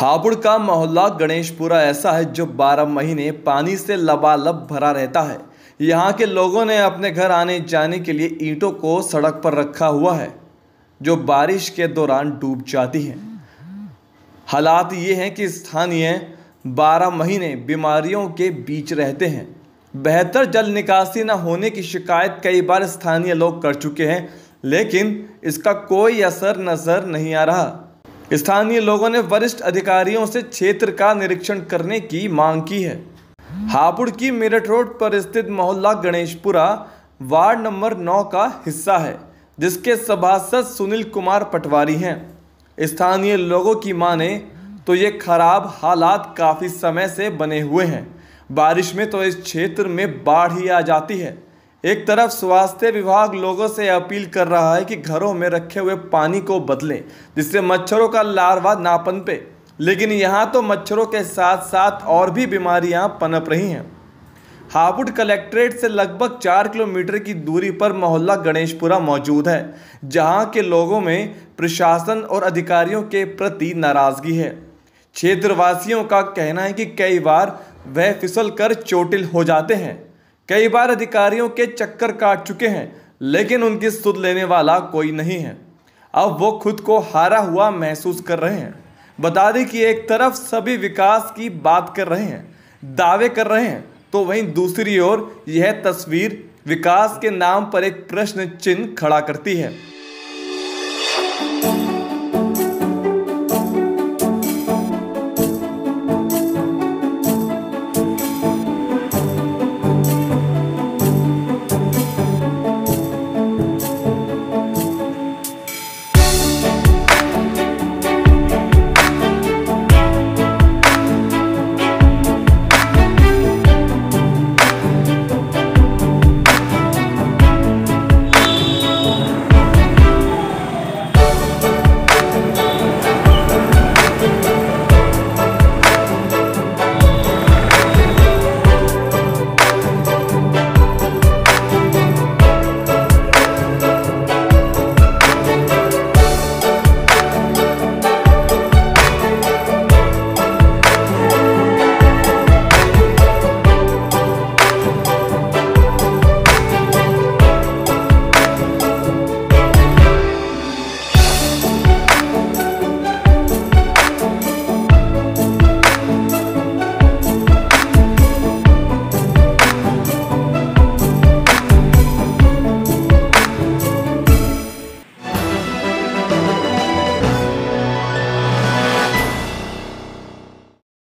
हापुड़ का मोहल्ला गणेशपुरा ऐसा है जो 12 महीने पानी से लबालब भरा रहता है। यहाँ के लोगों ने अपने घर आने जाने के लिए ईंटों को सड़क पर रखा हुआ है जो बारिश के दौरान डूब जाती हैं। हालात ये हैं कि स्थानीय 12 महीने बीमारियों के बीच रहते हैं। बेहतर जल निकासी न होने की शिकायत कई बार स्थानीय लोग कर चुके हैं, लेकिन इसका कोई असर नजर नहीं आ रहा। स्थानीय लोगों ने वरिष्ठ अधिकारियों से क्षेत्र का निरीक्षण करने की मांग की है। हापुड़ की मेरठ रोड पर स्थित मोहल्ला गणेशपुरा वार्ड नंबर 9 का हिस्सा है, जिसके सभासद सुनील कुमार पटवारी हैं। स्थानीय लोगों की माने तो ये खराब हालात काफ़ी समय से बने हुए हैं। बारिश में तो इस क्षेत्र में बाढ़ ही आ जाती है। एक तरफ स्वास्थ्य विभाग लोगों से अपील कर रहा है कि घरों में रखे हुए पानी को बदलें, जिससे मच्छरों का लार्वा ना पनपे, लेकिन यहाँ तो मच्छरों के साथ साथ और भी बीमारियाँ पनप रही हैं। हापुड़ कलेक्ट्रेट से लगभग 4 किलोमीटर की दूरी पर मोहल्ला गणेशपुरा मौजूद है, जहाँ के लोगों में प्रशासन और अधिकारियों के प्रति नाराजगी है। क्षेत्रवासियों का कहना है कि कई बार वह फिसल कर चोटिल हो जाते हैं। कई बार अधिकारियों के चक्कर काट चुके हैं, लेकिन उनकी सुध लेने वाला कोई नहीं है। अब वो खुद को हारा हुआ महसूस कर रहे हैं। बता दें कि एक तरफ सभी विकास की बात कर रहे हैं, दावे कर रहे हैं, तो वहीं दूसरी ओर यह तस्वीर विकास के नाम पर एक प्रश्न चिन्ह खड़ा करती है।